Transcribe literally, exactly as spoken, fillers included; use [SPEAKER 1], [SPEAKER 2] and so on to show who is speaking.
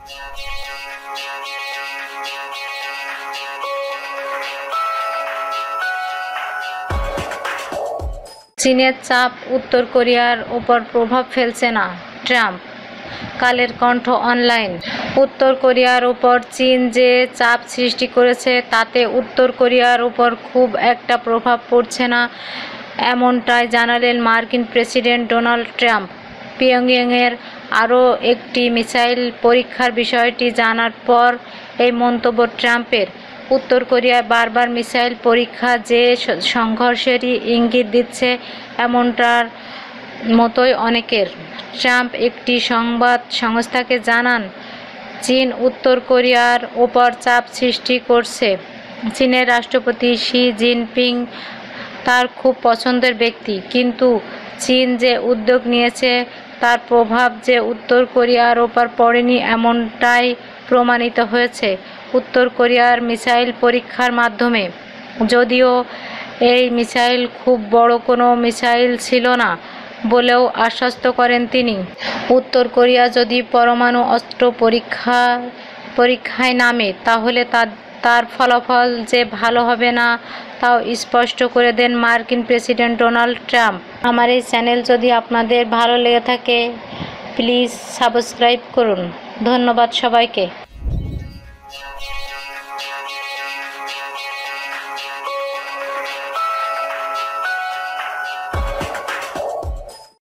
[SPEAKER 1] চীনের চাপ উত্তর কোরিয়ার ওপর প্রভাব ফেলছে না, ট্রাম্প। কালের কণ্ঠ অনলাইন। উত্তর কোরিয়ার ওপর চীন যে চাপ সৃষ্টি করেছে তাতে উত্তর কোরিয়ার ওপর খুব একটা প্রভাব পড়ছে না, এমনটাই জানালেন মার্কিন প্রেসিডেন্ট ডোনাল্ড ট্রাম্প। পিয়ংইয়ংয়ের আরও একটি মিসাইল পরীক্ষার বিষয়টি জানার পর এই মন্তব্য ট্রাম্পের। উত্তর কোরিয়ায় বারবার মিসাইল পরীক্ষা যে সংঘর্ষেরই ইঙ্গিত দিচ্ছে, এমনটার মতোই অনেকের। ট্রাম্প একটি সংবাদ সংস্থাকে জানান, চীন উত্তর কোরিয়ার ওপর চাপ সৃষ্টি করছে। চীনের রাষ্ট্রপতি শি জিনপিং তার খুব পছন্দের ব্যক্তি, কিন্তু চীন যে উদ্যোগ নিয়েছে তার প্রভাব যে উত্তর কোরিয়ার ওপর পড়েনি এমনটাই প্রমাণিত হয়েছে উত্তর কোরিয়ার মিসাইল পরীক্ষার মাধ্যমে। যদিও এই মিসাইল খুব বড় কোনো মিসাইল ছিল না বলেও আশ্বস্ত করেন তিনি। উত্তর কোরিয়া যদি পরমাণু অস্ত্র পরীক্ষা পরীক্ষায় নামে তাহলে তার তার ফলাফল যে ভালো হবে না তাও স্পষ্ট করে দেন মার্কিন প্রেসিডেন্ট ডোনাল্ড ট্রাম্প। আমার এই চ্যানেল যদি আপনাদের ভালো লেগে থাকে প্লিজ সাবস্ক্রাইব করুন। ধন্যবাদ সবাইকে।